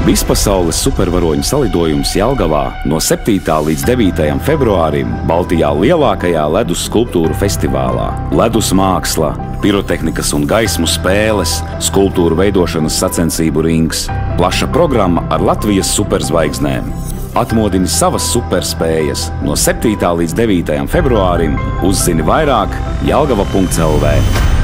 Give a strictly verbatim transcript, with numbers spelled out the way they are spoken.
Vispasaules supervaroņu salidojums Jelgavā no septītā līdz devītajam februārim Baltijā lielākajā ledus skulptūru festivālā. Ledus māksla, pirotehnikas un gaismu spēles, skulptūru veidošanas sacensību rings, plaša programma ar Latvijas superzvaigznēm. Atmodini savas superspējas no septītā līdz devītajam februārim, uzzini vairāk jelgava punkts el vē.